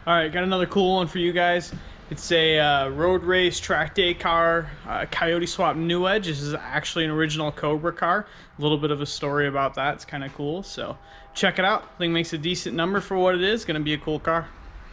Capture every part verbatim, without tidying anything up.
All right, got another cool one for you guys. It's a uh, road race track day car, uh, Coyote swap new edge. This is actually an original Cobra car. A little bit of a story about that. It's kind of cool. So check it out. I think it makes a decent number for what it is. Going to be a cool car.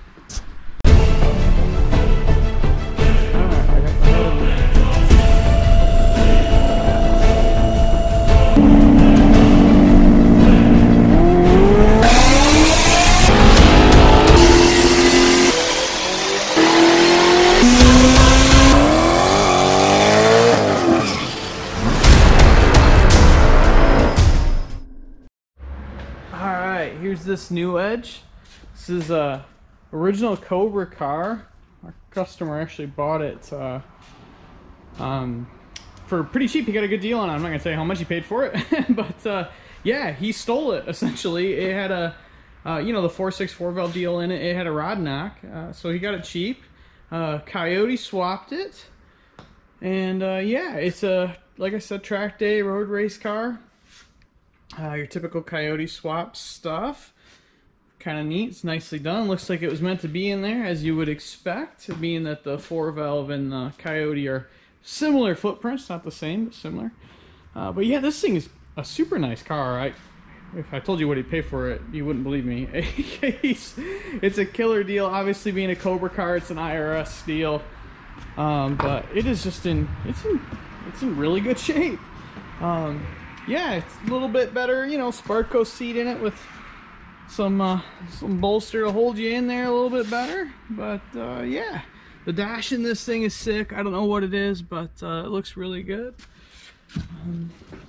Here's this new edge. This is a original Cobra car. Our customer actually bought it uh, um, for pretty cheap. He got a good deal on it. I'm not gonna say how much he paid for it, but uh, yeah, he stole it essentially. It had a uh, you know, the four six four valve deal in it. It had a rod knock, uh, so he got it cheap. Uh, Coyote swapped it, and uh, yeah, it's a, like I said, track day road race car. Uh, your typical Coyote swap stuff. Kind of neat. It's nicely done. Looks like it was meant to be in there, as you would expect, being that the four valve and the Coyote are similar footprints, not the same, but similar. Uh, but yeah, this thing is a super nice car. I, if I told you what he'd pay for it, you wouldn't believe me. It's a killer deal. Obviously, being a Cobra car, it's an I R S deal, um, but it is just in it's in it's in really good shape. Um, Yeah, it's a little bit better, you know, Sparco seat in it with some uh, some bolster to hold you in there a little bit better. But uh, yeah, the dash in this thing is sick. I don't know what it is, but uh, it looks really good. Um,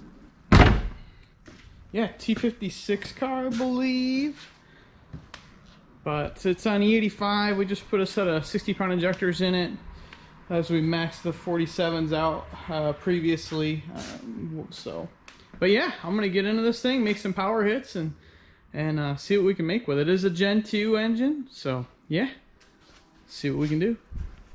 yeah, T fifty-six car, I believe. But it's on E eighty-five. We just put a set of sixty pound injectors in it, as we maxed the forty-sevens out uh, previously. Um, so. But yeah, I'm gonna get into this thing, make some power hits, and and uh, see what we can make with it. It is a Gen two engine, so yeah, see what we can do.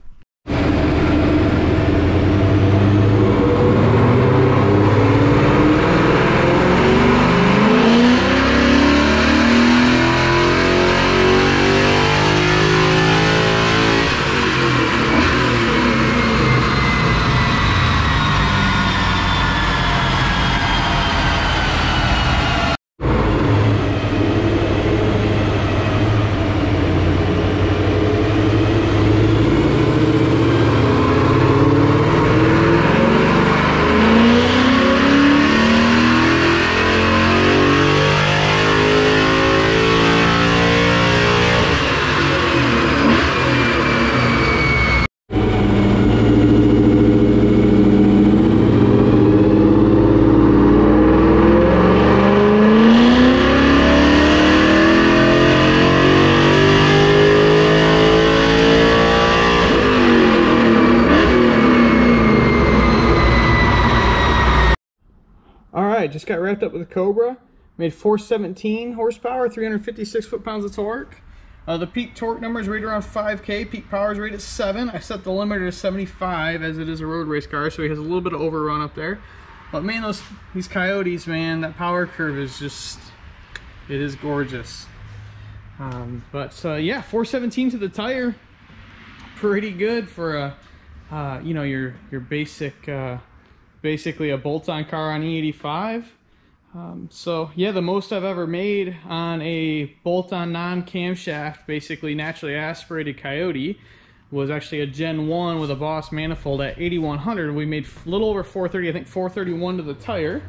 Alright, just got wrapped up with a Cobra. Made four seventeen horsepower, three hundred fifty-six foot-pounds of torque. Uh, the peak torque number is right around five K. Peak power is right at seven. I set the limiter to seventy-five, as it is a road race car, so he has a little bit of overrun up there. But man, those these Coyotes, man, that power curve is just, it is gorgeous. Um, but uh, yeah, four seventeen to the tire, pretty good for a, uh, you know, your your basic. Uh, basically a bolt-on car on E eighty-five. Um, so yeah, the most I've ever made on a bolt-on non-camshaft, basically naturally aspirated Coyote, was actually a Gen one with a Boss manifold at eighty-one hundred. We made a little over four thirty, I think four thirty-one to the tire.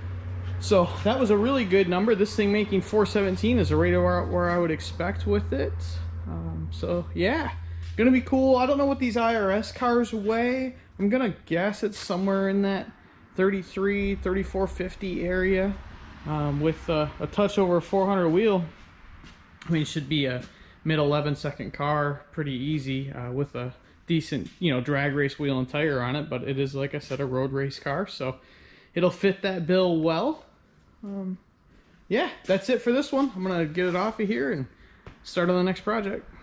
So that was a really good number. This thing making four seventeen is right where, where I would expect with it. Um, so yeah, gonna be cool. I don't know what these I R S cars weigh. I'm gonna guess it's somewhere in that thirty-three, thirty-four fifty area, um, with uh, a touch over four hundred wheel. I mean, it should be a mid eleven second car, pretty easy, uh, with a decent, you know, drag race wheel and tire on it. But it is, like I said, a road race car, so it'll fit that bill well. Um, yeah, that's it for this one. I'm gonna get it off of here and start on the next project.